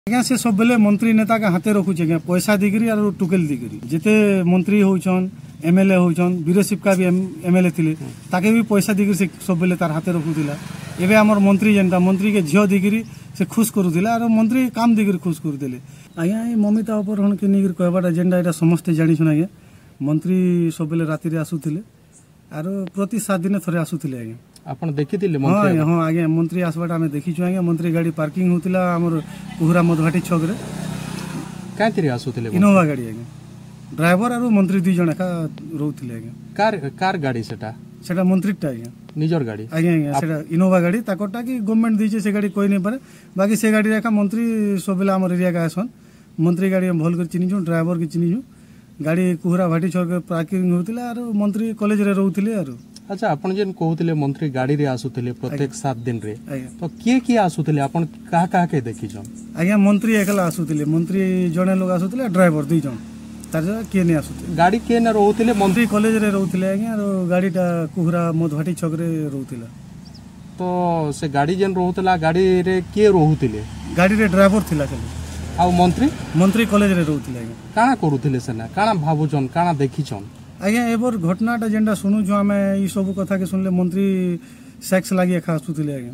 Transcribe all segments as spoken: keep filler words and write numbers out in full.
आज्ञा से सब बेले मंत्री नेता के हाथे रखुचे आज्ञा पैसा दिगरी और टुकेल दिगरी जिते मंत्री होचन एमएलए होचन वीरशिप का भी एमएलए थिले ताके भी पैसा दिगरी से सब बेले तार हाथे रखुतिला एबे हमर मंत्री जनता मंत्री के झियो दिगरी से खुश करूतिला और मंत्री काम दिगरी खुश करदेले आज्ञा ए ममिता अपहरण के निगरी कहबाटा जेंडा एटा समस्त जानि सुना आज्ञा मंत्री सब बेले राति रे आसुतिले और प्रति सात दिन थरे आसुतिले आज्ञा आपण देखिथिले मंत्री हां हां आगे मंत्री आसबाटा हमें देखिछु आगे मंत्री गाड़ी पार्किंग होतिला हमर कुहरा मधुघाटी छक रे कातिरे आसुतिले इनोवा गाड़ी आगे ड्राइवर और मंत्री दुई जण का रहउतिले आगे कार कार गाड़ी सेटा सेटा मंत्रीटा आगे निजर गाड़ी आगे आगे सेटा इनोवा गाड़ी ताकोटा की गवर्नमेंट दीजे से गाड़ी कोई नहीं पारे बाकी से गाड़ी रेखा मंत्री सबेला हमर एरिया का आसन मंत्री गाड़ी भल कर चिनिजु ड्राइवर के चिनिजु गाड़ी कुहरा भाटी छक पार्किंग होतिला और मंत्री कॉलेज रे रहउतिले और अच्छा आपण जेन कहउतिले मंत्री गाड़ी रे आसुतिले प्रत्येक सात दिन रे तो किए किए आसुतिले आपण का का के देखि जन आज्ञा मंत्री एकला आसुतिले मंत्री जणे लोग आसुतिले ड्राइवर दुई जण तार किए नहीं आसुतिले गाड़ी के न रहउतिले मंत्री कॉलेज रे रहउतिले आज्ञा और गाड़ीटा कुहरा मधुघाटी छक रे रहउतिला तो से गाड़ी जेन रहउतला गाड़ी रे के रहउतिले गाड़ी रे ड्राइवर थिला खाली आ मंत्री मंत्री कॉलेज रे रहउतिले आज्ञा काना करूतिले सेना काना भाबुचन काना देखिचन आज्ञा एबर घटनाटा जेंडा सुनुछु आमे ई सब कथा के सुनले मंत्री सेक्स लागि एखा आसुतिले आज्ञा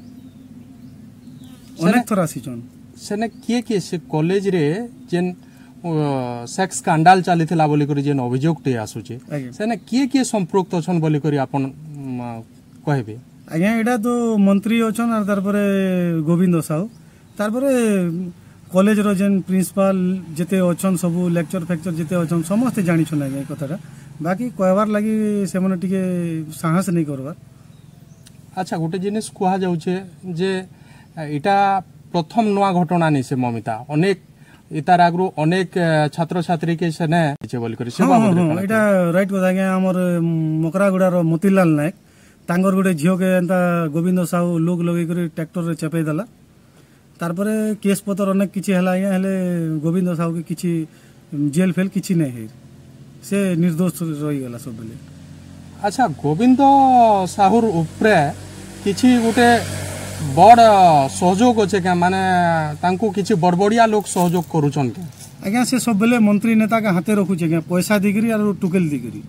अनेक थरा आसीचन सेने किए किए से कॉलेज रे जेन सेक्स स्कैंडल चलीथिला बोली करी जेन अभियोग टे आसुचे सेने किए किए संपृक्त अछन बोली करी आपन कहबे आज्ञा एडा तो मंत्री अछन और तार परे गोविंद साहू तार परे कॉलेज रो जेन प्रिंसिपल जेते अछन सब लेक्चर फैक्चर जेते अछन समस्त जानि छन आज्ञा कथाटा बाकी कहबार लागि से मने टिके साहस नहीं करबार अच्छा गोटे जिनिस कुहा जाउछे जे इटा प्रथम नवा घटना नहीं से ममिता अनेक इतार आगु अनेक छात्र छात्री के सेने जे बोल करी से बाबू इटा राइट कथा आज्ञा हमर मकरागुडा रो मोतीलाल नायक तांगर गुडे झियो के एंता गोविंद साहू लोग लगे करी ट्रैक्टर रे चपेई दला तार परे केस पतर अनेक किछि हला आज्ञा हेले गोविंद साहू के किछि जेल फेल किछि नै हे से निर्दोष रही गला सब बेले अच्छा गोविंद साहुर उपरे किछि गोटे बड़ सहयोग अच्छे क्या माने तांको किछि बड़बड़िया लोग सहयोग करूछन के आज्ञा से सब बेले मंत्री नेता के हाथे रखुचे क्या पैसा दिगरी और टुकेल दिगरी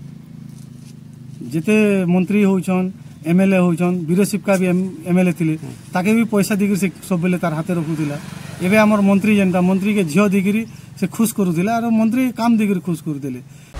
जिते मंत्री होचन एमएलए होचन वीरशिप का भी एमएलए थिले ताके भी पैसा दिगरी से सब बेले तार हाथे रखुतिला एबे हमर मंत्री जनता मंत्री के झियो दिगरी से खुश करूतिला और मंत्री काम दिगरी खुश करदेले